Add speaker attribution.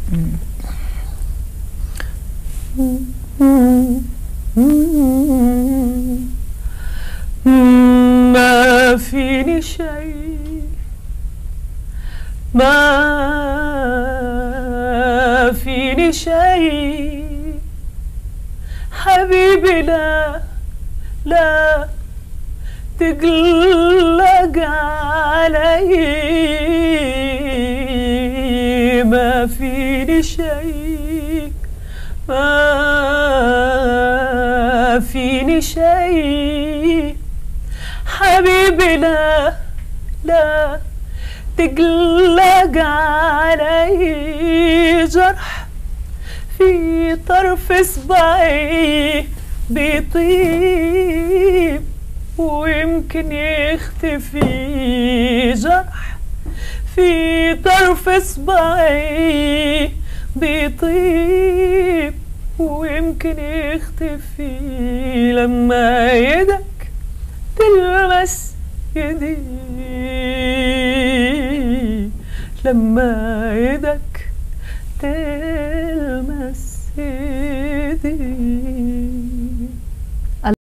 Speaker 1: ما فيني شيء، ما فيني شيء حبيبي، لا لا تقلق علي. ما فيني شيء، ما فيني شيء حبيبي، لا لا تقلق علي. جرح في طرف اصبعي بيطيب ويمكن يختفي. جرح في طرف اصبعي بيطيب ويمكن يختفي لما يدك تلمس يدي، لما يدك تلمس يدي.